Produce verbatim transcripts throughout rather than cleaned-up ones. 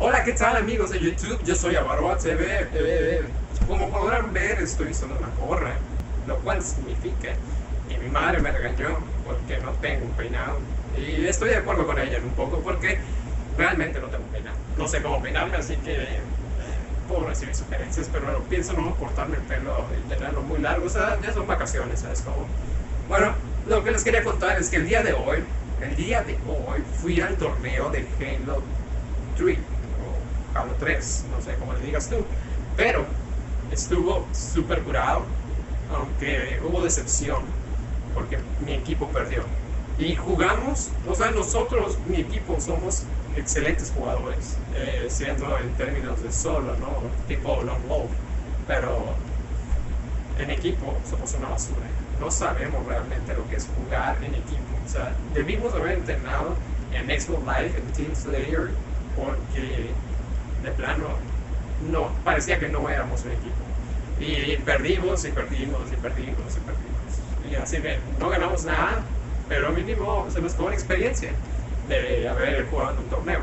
Hola, ¿qué tal amigos de YouTube? Yo soy Abarroa T V. Eh, como podrán ver, estoy usando una gorra, lo cual significa que mi madre me regañó porque no tengo un peinado. Y estoy de acuerdo con ella en un poco porque realmente no tengo un peinado. No sé cómo peinarme, así que eh, puedo recibir sugerencias, pero pienso no cortarme el pelo y tenerlo muy largo. O sea, ya son vacaciones, ¿sabes cómo? Bueno, lo que les quería contar es que el día de hoy, el día de hoy, fui al torneo de Halo tres. Halo tres, no sé cómo le digas tú, pero estuvo súper curado, aunque hubo decepción, porque mi equipo perdió. Y jugamos, o sea, nosotros, mi equipo, somos excelentes jugadores, eh, siendo en términos de solo, ¿no? Tipo Lone Wolf, pero en equipo somos una basura. No sabemos realmente lo que es jugar en equipo. O sea, debimos haber entrenado en Xbox Live, en Team Slayer, porque de plano no, parecía que no éramos un equipo. Y perdimos y perdimos y perdimos y perdimos. Y así que no ganamos nada, pero mínimo se nos quedó la experiencia de haber jugado en un torneo.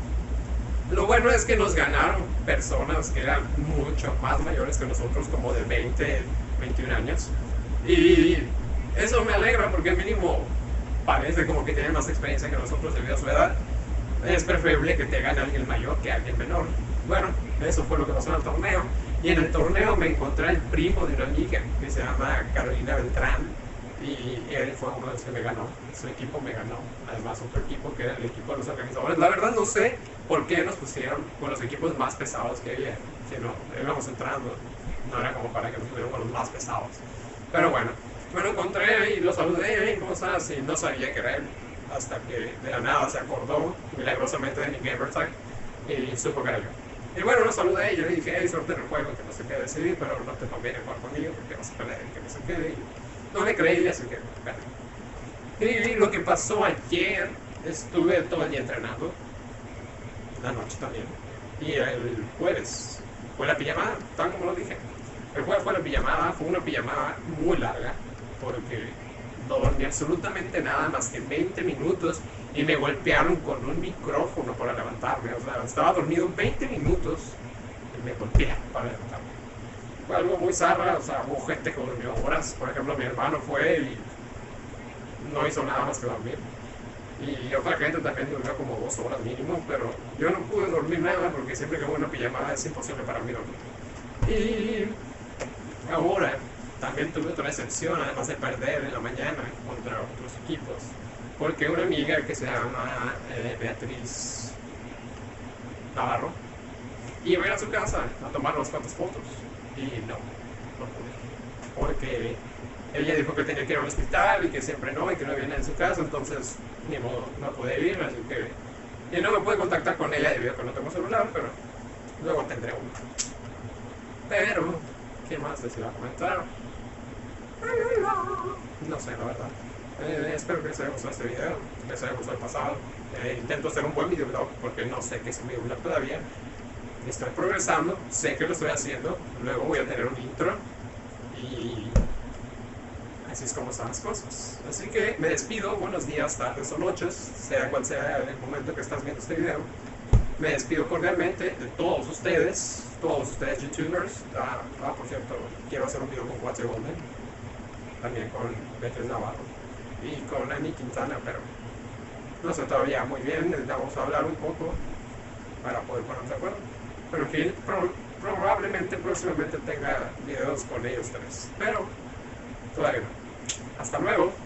Lo bueno es que nos ganaron personas que eran mucho más mayores que nosotros, como de veinte, veintiún años. Y eso me alegra porque mínimo parece como que tienen más experiencia que nosotros debido a su edad. Es preferible que te gane alguien mayor que alguien menor. Bueno, eso fue lo que pasó en el torneo. Y en el torneo me encontré el primo de una amiga que se llama Carolina Beltrán. Y él fue uno de los que me ganó. Su equipo me ganó. Además, otro equipo que era el equipo de los organizadores. La verdad no sé por qué nos pusieron con los equipos más pesados que había. Si no, íbamos entrando. No era como para que nos pusieran con los más pesados. Pero bueno, me lo encontré y lo saludé. Hey, ¿cómo estás? Y no sabía que era él. Hasta que de la nada se acordó milagrosamente de mi gamertag y supo que era yo. Y bueno, lo saludé y yo le dije, hey, suerte en el juego, que no sé qué decidir, pero no te conviene jugar conmigo porque vas a perder, que no sé qué. Y no le creí, así que perdí. Y lo que pasó ayer, estuve todo el día entrenando, la noche también, y el jueves fue la pijamada, tal como lo dije. El jueves fue la pijamada, fue una pijamada muy larga, porque no dormí absolutamente nada más que veinte minutos y me golpearon con un micrófono para levantarme. O sea, estaba dormido veinte minutos y me golpearon para levantarme. Fue algo muy zarra, o sea, hubo gente que durmió horas. Por ejemplo, mi hermano fue y no hizo nada más que dormir. Y otra gente también durmió como dos horas mínimo, pero yo no pude dormir nada porque siempre que voy a una pijamada es imposible para mí dormir. Y ahora también tuve otra excepción, además de perder en la mañana contra otros equipos, porque una amiga que se llama eh, Beatriz Navarro iba a ir a su casa a tomar unas cuantas fotos y no, no pude, porque ella dijo que tenía que ir al hospital y que siempre no, y que no viene en su casa, entonces ni modo, no pude ir, así que y no me pude contactar con ella debido a que no tengo celular, pero luego tendré uno. Pero, ¿qué más les iba a comentar? No sé, la verdad. Eh, espero que les haya gustado este video, que les haya gustado el pasado. Eh, intento hacer un buen videoblog porque no sé qué es un videoblog todavía. Estoy progresando, sé que lo estoy haciendo. Luego voy a tener un intro y así es como están las cosas. Así que me despido, buenos días, tardes o noches, sea cual sea el momento que estás viendo este video. Me despido cordialmente de todos ustedes, todos ustedes youtubers. Ah, ah por cierto, quiero hacer un video con What's Your Woman, también con Beatriz Navarro y con Annie Quintana, pero no sé todavía muy bien, necesitamos hablar un poco para poder ponernos de acuerdo. Pero en fin, pro, probablemente próximamente tenga videos con ellos tres, pero todavía no. Hasta luego.